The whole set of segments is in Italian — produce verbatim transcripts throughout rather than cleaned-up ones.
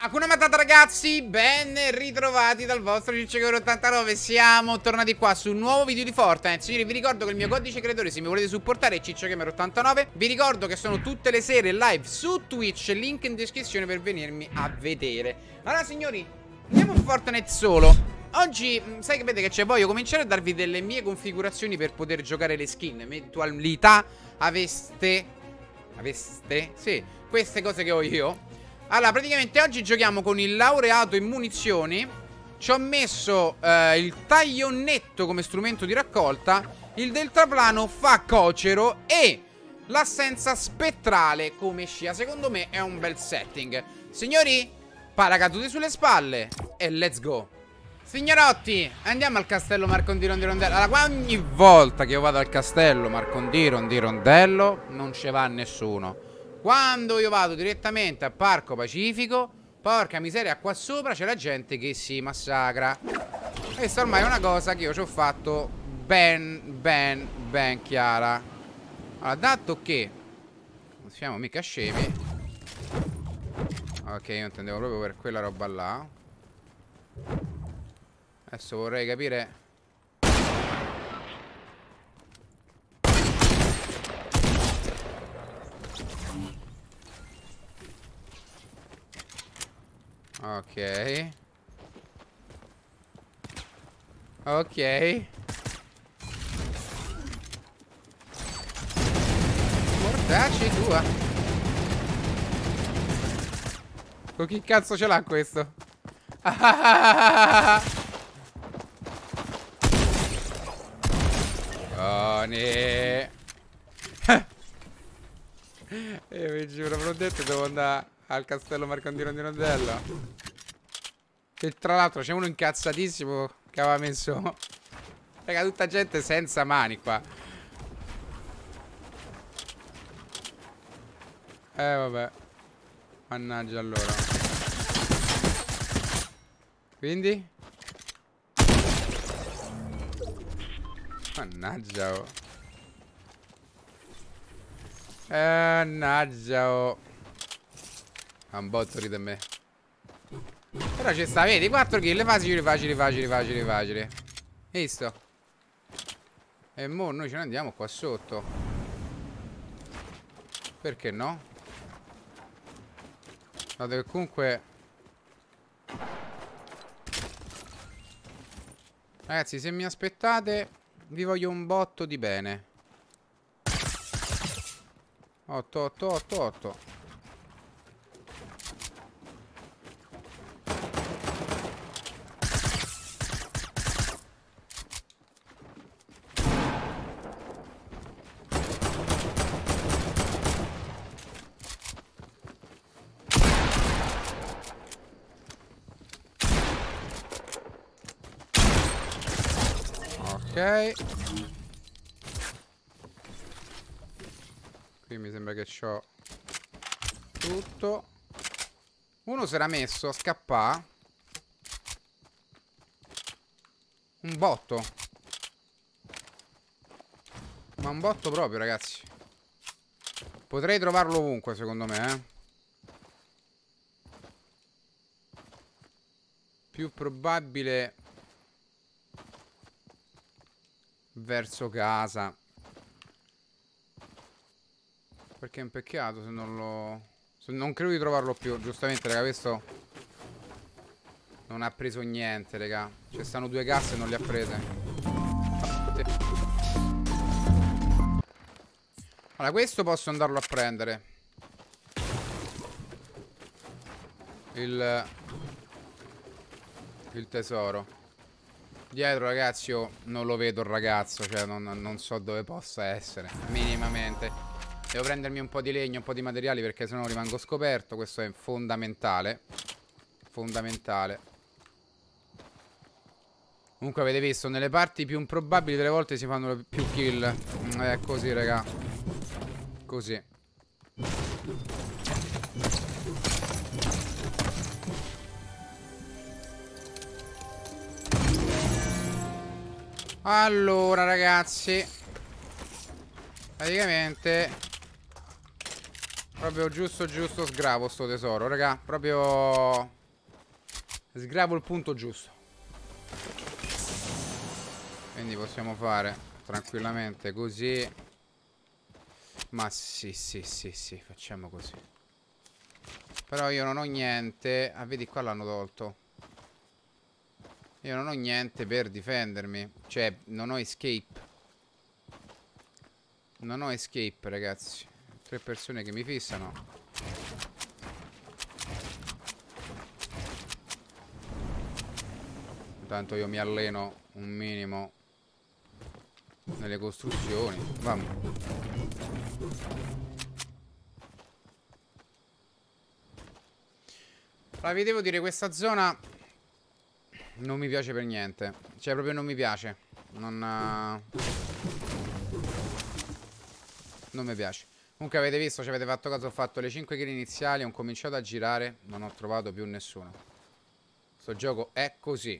Hakuna Matata ragazzi, ben ritrovati dal vostro Cicciocare ottantanove. Siamo tornati qua su un nuovo video di Fortnite. Signori, vi ricordo che il mio codice creatore, se mi volete supportare, è Cicciocare ottantanove. Vi ricordo che sono tutte le sere live su Twitch, link in descrizione per venirmi a vedere. Allora signori, andiamo in Fortnite solo. Oggi, sai che vede che c'è, voglio cominciare a darvi delle mie configurazioni per poter giocare le skin. Eventualità aveste Aveste? Sì, queste cose che ho io. Allora, praticamente oggi giochiamo con il laureato in munizioni. Ci ho messo eh, il taglionetto come strumento di raccolta, il deltaplano fa cocero e l'assenza spettrale come scia. Secondo me è un bel setting. Signori, paracadute sulle spalle e let's go. Signorotti, andiamo al castello Marcondiro di Rondello. Allora, ogni volta che io vado al castello Marcondiro di Rondello non ci va nessuno. Quando io vado direttamente a Parco Pacifico, porca miseria, qua sopra c'è la gente che si massacra. Questa ormai è una cosa che io ci ho fatto ben, ben, ben chiara. Allora, dato che non siamo mica scemi. Ok, io intendevo proprio per quella roba là. Adesso vorrei capire. Ok. Ok. Mortacci tua. Con chi cazzo ce l'ha questo? Oh ne. Io vi giuro, ve l'ho detto, devo andare al castello Marcondiro di Rondello. Che tra l'altro c'è uno incazzatissimo che aveva messo, raga, tutta gente senza mani qua. Eh vabbè. Mannaggia allora. Quindi? Mannaggia oh. Mannaggia oh. Ha un botto ride me. Però ci sta, vedi, quattro kill facili, facili, facili, facili, facili. Hai visto? E mo noi ce ne andiamo qua sotto. Perché no? Dato che comunque, ragazzi, se mi aspettate vi voglio un botto di bene. Otto, otto, otto, otto. Ok. Qui mi sembra che c'ho tutto. Uno si era messo a scappare. Un botto. Ma un botto proprio, ragazzi. Potrei trovarlo ovunque, secondo me, eh. Più probabile verso casa. Perché è un peccato se non lo... se non credo di trovarlo più. Giustamente, raga, questo non ha preso niente, raga. Ci stanno due gas e non li ha prese. Allora, questo posso andarlo a prendere. Il... il tesoro. Dietro, ragazzi, io non lo vedo il ragazzo. Cioè, non, non so dove possa essere minimamente. Devo prendermi un po' di legno, un po' di materiali, perché sennò rimango scoperto. Questo è fondamentale. Fondamentale. Comunque avete visto, nelle parti più improbabili delle volte si fanno più kill. È così, raga. Così. Allora, ragazzi, praticamente Proprio giusto giusto sgravo sto tesoro, raga. Proprio sgravo il punto giusto. Quindi possiamo fare tranquillamente così. Ma sì, sì, sì, sì, facciamo così. Però io non ho niente. Ah, vedi qua l'hanno tolto. Io non ho niente per difendermi. Cioè, non ho escape. Non ho escape, ragazzi. Tre persone che mi fissano. Intanto io mi alleno un minimo nelle costruzioni. Vamo. La vi devo dire, questa zona non mi piace per niente. Cioè, proprio non mi piace. Non... Uh... Non mi piace. Comunque avete visto, ci avete fatto caso, ho fatto le cinque kill iniziali, ho cominciato a girare, non ho trovato più nessuno. Sto gioco è così.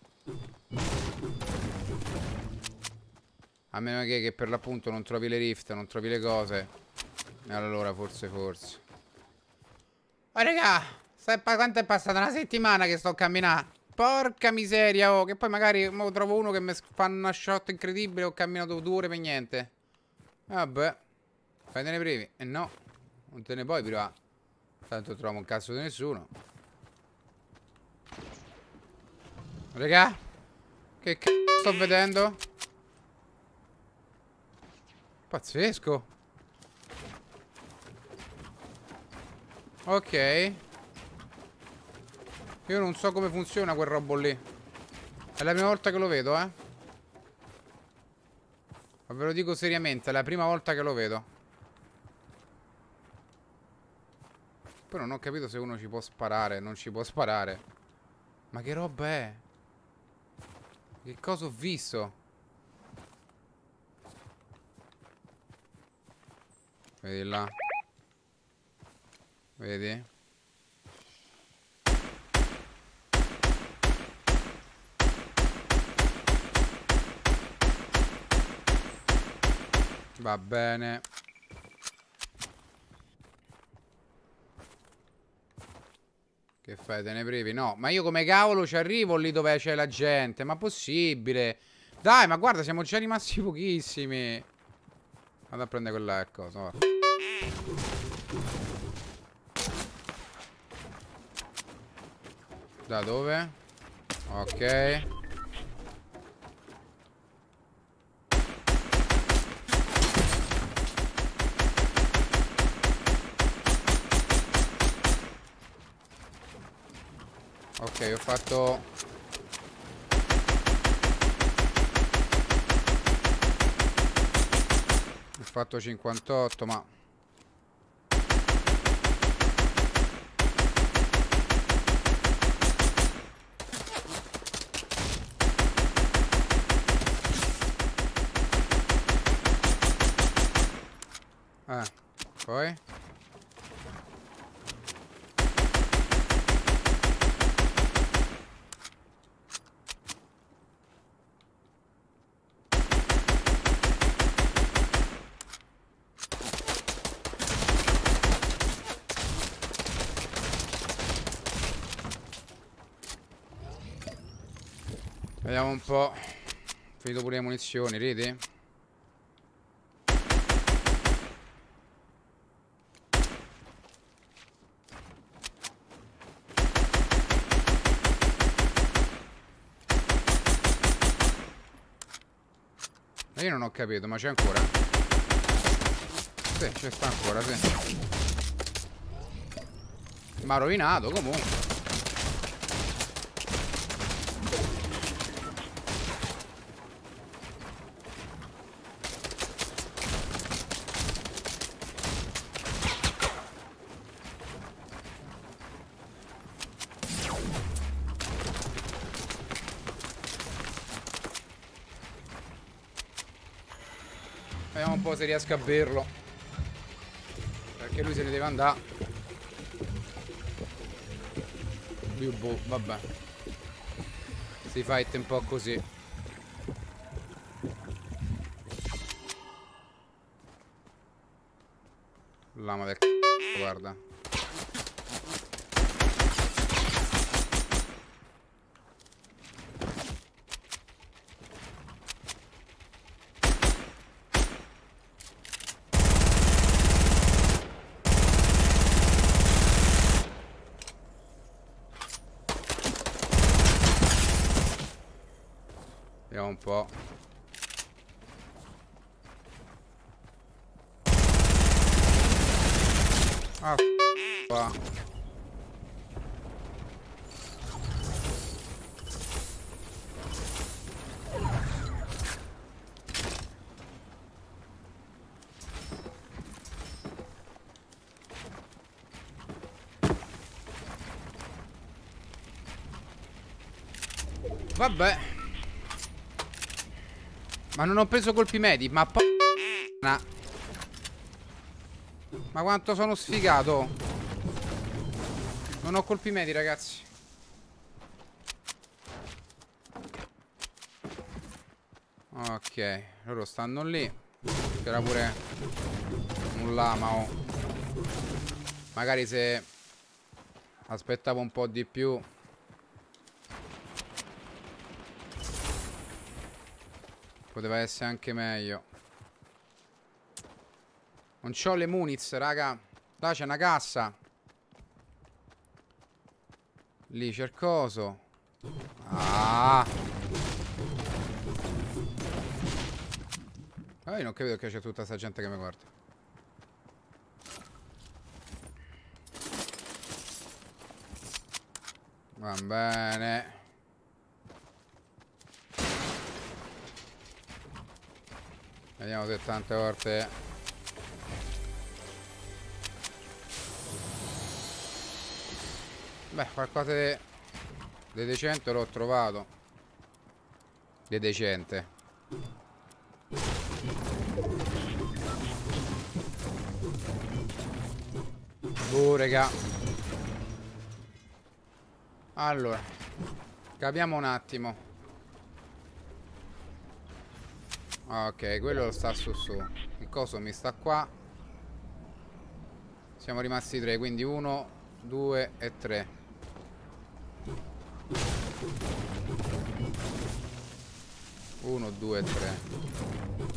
A meno che, che per l'appunto non trovi le rift, non trovi le cose. E allora forse forse. Oh raga, quanto è passata una settimana che sto camminando? Porca miseria, oh, che poi magari mo trovo uno che mi fa una shot incredibile. Ho camminato due ore per niente. Vabbè. Fatene privi. E eh no, non te ne puoi privare. Tanto trovo un cazzo di nessuno. Raga, che cazzo sto vedendo? Pazzesco. Ok. Io non so come funziona quel robo lì. È la prima volta che lo vedo, eh. Ma ve lo dico seriamente, è la prima volta che lo vedo. Poi non ho capito se uno ci può sparare, non ci può sparare. Ma che roba è? Che cosa ho visto? Vedi là. Vedi? Va bene. Che fai, te ne privi? No, ma io come cavolo ci arrivo lì dove c'è la gente? Ma possibile? Dai, ma guarda, siamo già rimasti pochissimi. Vado a prendere quella cosa, va. Da dove? Ok. Ok, ho fatto... Ho fatto cinquantotto, ma... Eh, poi? Vediamo un po'. Finito pure le munizioni, ridi? Io non ho capito, ma c'è ancora? Sì, c'è sta ancora, sì. Ma ha rovinato comunque. Vediamo un po' se riesco a berlo. Perché lui se ne deve andare. Più boh, vabbè. Si fight un po' così. Lama del c***o. guarda. Vediamo un po'. Ah, qua. Vabbè. Ma non ho preso colpi medi, ma po'. Ma quanto sono sfigato. Non ho colpi medi, ragazzi. Ok, loro stanno lì. C'era pure un lama, oh. Magari se aspettavo un po' di più. Poteva essere anche meglio. Non c'ho le muniz, raga. Là c'è una cassa. Lì c'è il coso. Ah. Ah, io non capito che c'è tutta sta gente che mi guarda. Va bene. Vediamo se tante volte. Beh, qualcosa di de decente l'ho trovato. Di decente. Oh, raga. Allora, capiamo un attimo. Ok, quello sta su su. Il coso mi sta qua. Siamo rimasti tre, quindi uno, due e tre. uno, due e tre.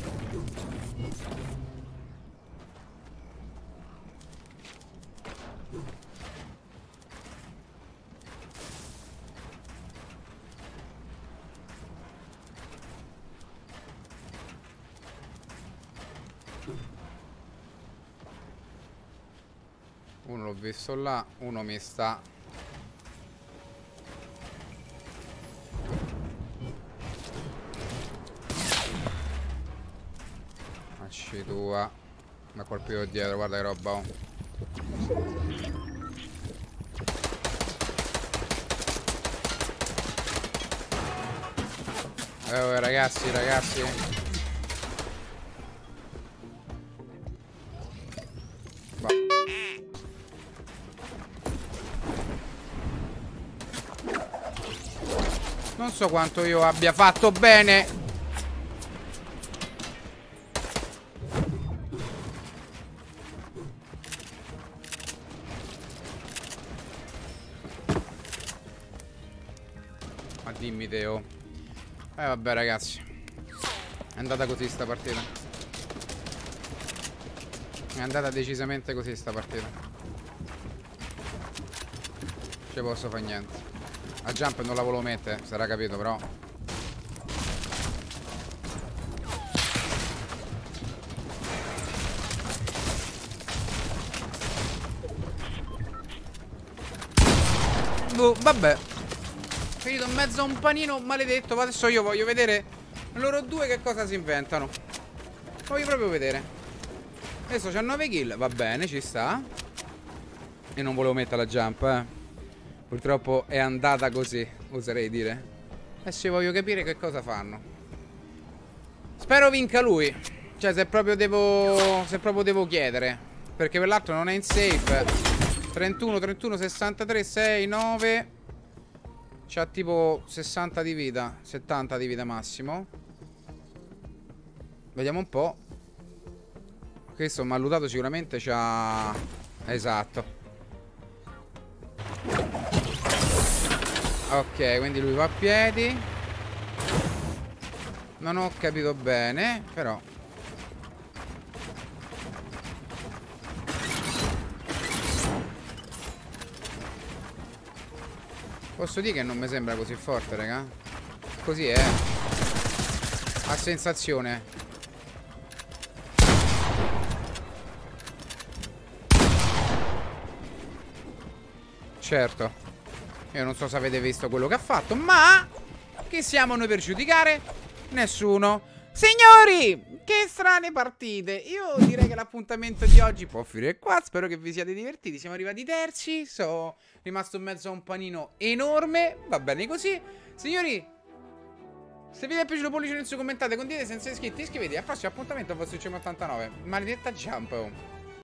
Uno l'ho visto là, uno mi sta. Facci tua. Mi ha colpito dietro, guarda che roba ho. Eh ragazzi, ragazzi. Va. Non so quanto io abbia fatto bene. Ma dimmi Teo. Eh vabbè ragazzi. È andata così sta partita. È andata decisamente così sta partita. Non ci posso fare niente. La jump non la volevo mettere, sarà capito però. Boh, vabbè. Finito in mezzo a un panino maledetto. Ma adesso io voglio vedere loro due che cosa si inventano. Voglio proprio vedere. Adesso c'ha nove kill. Va bene, ci sta. E non volevo mettere la jump, eh. Purtroppo è andata così, oserei dire. Adesso io voglio capire che cosa fanno. Spero vinca lui. Cioè se proprio devo Se proprio devo chiedere. Perché per l'altro non è in safe. trentuno, trentuno, sessantatré, sei, nove. C'ha tipo sessanta di vita, settanta di vita massimo. Vediamo un po'. Questo mi ha lutato sicuramente. C'ha Esatto. Ok, quindi lui va a piedi. Non ho capito bene, però. Posso dire che non mi sembra così forte, raga. Così è. A sensazione. Certo. Io non so se avete visto quello che ha fatto, ma chi siamo noi per giudicare? Nessuno. Signori, che strane partite. Io direi che l'appuntamento di oggi può finire qua. Spero che vi siate divertiti. Siamo arrivati terzi. Sono rimasto in mezzo a un panino enorme. Va bene così. Signori, se vi è piaciuto pollice in su, commentate, condividete, senza iscritti iscrivetevi. Al prossimo appuntamento, vostro C M ottantanove. Maledetta Jump.